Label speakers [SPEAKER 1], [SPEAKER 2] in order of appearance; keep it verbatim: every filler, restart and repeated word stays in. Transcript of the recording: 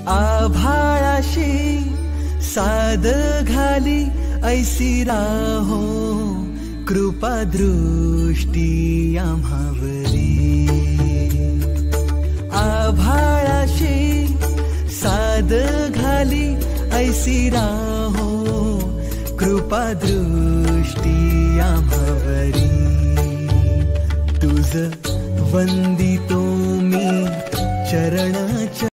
[SPEAKER 1] आभाळाशी साद घाली ऐसी राहो कृपा दृष्टी आम्हावरी. आभाळाशी साद घाली ऐसी राहो कृपा दृष्टी आम्हावरी. तुझ वंदितो मी चरण